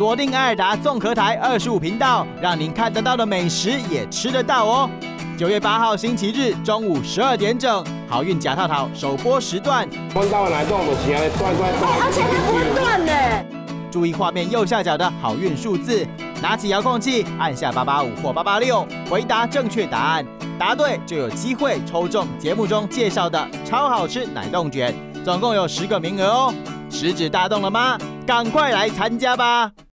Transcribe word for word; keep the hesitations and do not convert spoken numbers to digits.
锁定爱尔达综合台二十五频道，让您看得到的美食也吃得到哦。九月八号星期日中午十二点整，好运假套套首播时段。 弯刀来动的起来，断断断， 而且它不会断呢。 注意画面右下角的好运数字，拿起遥控器按下八八五或八八六，回答正确答案，答对就有机会抽中节目中介绍的超好吃奶冻卷，总共有十个名额哦。食指大动了吗？赶快来参加吧！